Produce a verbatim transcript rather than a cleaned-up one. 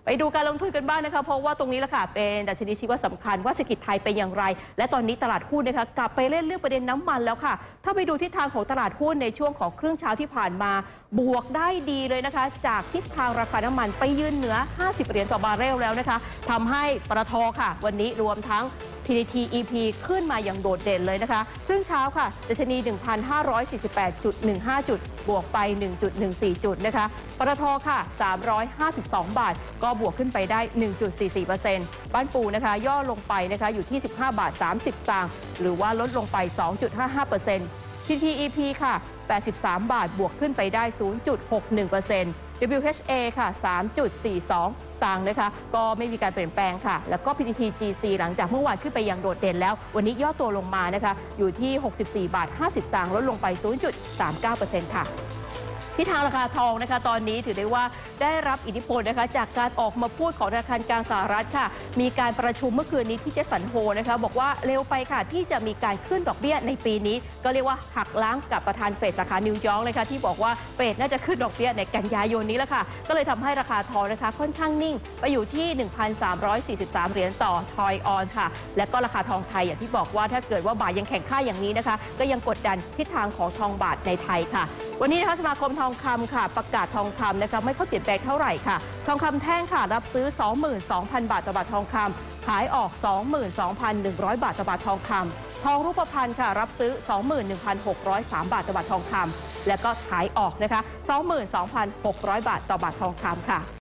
ไปดูการลงทุนกันบ้างนะคะเพราะว่าตรงนี้แหละค่ะเป็นดัชนีชี้วัดสำคัญว่าเศรษฐกิจไทยเป็นอย่างไรและตอนนี้ตลาดหุ้นนะคะกลับไปเล่นเรื่องประเด็นน้ำมันแล้วค่ะถ้าไปดูทิศทางของตลาดหุ้นในช่วงของครึ่งเช้าที่ผ่านมาบวกได้ดีเลยนะคะจากทิศทางราคาน้ำมันไปยืนเหนือห้าสิบเหรียญต่อบาร์เรลแล้วนะคะทำให้ปตท.ค่ะวันนี้รวมทั้ง ที ดี ที อี พี ขึ้นมาอย่างโดดเด่นเลยนะคะครึ่งเช้าค่ะดัชนี หนึ่งพันห้าร้อยสี่สิบแปดจุดหนึ่งห้า จุดบวกไป หนึ่งจุดหนึ่งสี่ จุดนะคะปตท.ค่ะสามร้อยห้าสิบสองบาทก็บวกขึ้นไปได้ หนึ่งจุดสี่สี่เปอร์เซ็นต์ บ้านปูนะคะย่อลงไปนะคะอยู่ที่สิบห้าบาทสามสิบสตางค์หรือว่าลดลงไป สองจุดห้าห้าเปอร์เซ็นต์ ที ที อี พี ค่ะแปดสิบสามบาทบวกขึ้นไปได้ ศูนย์จุดหกหนึ่งเปอร์เซ็นต์ ดับเบิลยู เอช เอ ค่ะ สามจุดสี่สอง สตางค์นะคะก็ไม่มีการเปลี่ยนแปลงค่ะแล้วก็ พี ที ที จี ซี หลังจากเมื่อวานขึ้นไปอย่างโดดเด่นแล้ววันนี้ย่อตัวลงมานะคะอยู่ที่หกสิบสี่บาทห้าสิบสตางค์ลดลงไป ศูนย์จุดสามเก้าเปอร์เซ็นต์ ค่ะที่ทางราคาทองนะคะตอนนี้ถือได้ว่าได้รับอิทธิพลนะคะจากการออกมาพูดของธนาคารกลางสหรัฐค่ะมีการประชุมเมื่อคืนนี้ที่เจสันโฮนะคะบอกว่าเร็วไปค่ะที่จะมีการขึ้นดอกเบี้ยในปีนี้ก็เรียกว่าหักล้างกับประธานเฟดสาขานิวยอร์กเลยค่ะที่บอกว่าเฟดน่าจะขึ้นดอกเบี้ยในกันยายนนี้แล้วค่ะก็เลยทำให้ราคาทองนะคะค่อนข้างนิ่งไปอยู่ที่ หนึ่งพันสามร้อยสี่สิบสาม เหรียญต่อทอยออนค่ะและก็ราคาทองไทยอย่างที่บอกว่าถ้าเกิดว่าบาทยังแข็งค่าอย่างนี้นะคะก็ยังกดดันทิศทางของทองบาทในไทยค่ะวันนี้นะคะสมาคมทองคำค่ะประกาศทองคำนะคะไม่ค่อยเปลี่ยนแปลงเท่าไหร่ค่ะทองคำแท่งค่ะรับซื้อ สองหมื่นสองพัน บาทต่อบาททองคำขายออก สองหมื่นสองพันหนึ่งร้อย บาทต่อบาททองคำทองรูปพรรณค่ะรับซื้อ สองหมื่นหนึ่งพันหกร้อยสาม บาทต่อบาททองคำและก็ขายออกนะคะ สองหมื่นสองพันหกร้อย บาทต่อบาททองคำค่ะ